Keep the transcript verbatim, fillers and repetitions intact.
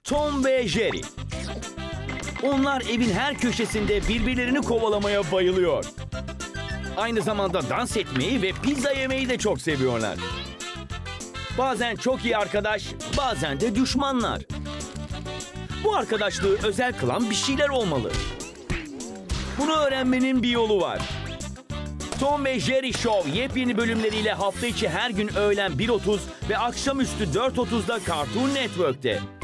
Tom ve Jerry. Onlar evin her köşesinde birbirlerini kovalamaya bayılıyor. Aynı zamanda dans etmeyi ve pizza yemeyi de çok seviyorlar. Bazen çok iyi arkadaş, bazen de düşmanlar. Bu arkadaşlığı özel kılan bir şeyler olmalı. Bunu öğrenmenin bir yolu var. Tom ve Jerry Show yepyeni bölümleriyle hafta içi her gün öğlen bir otuz ve akşamüstü dört otuzda Cartoon Network'te.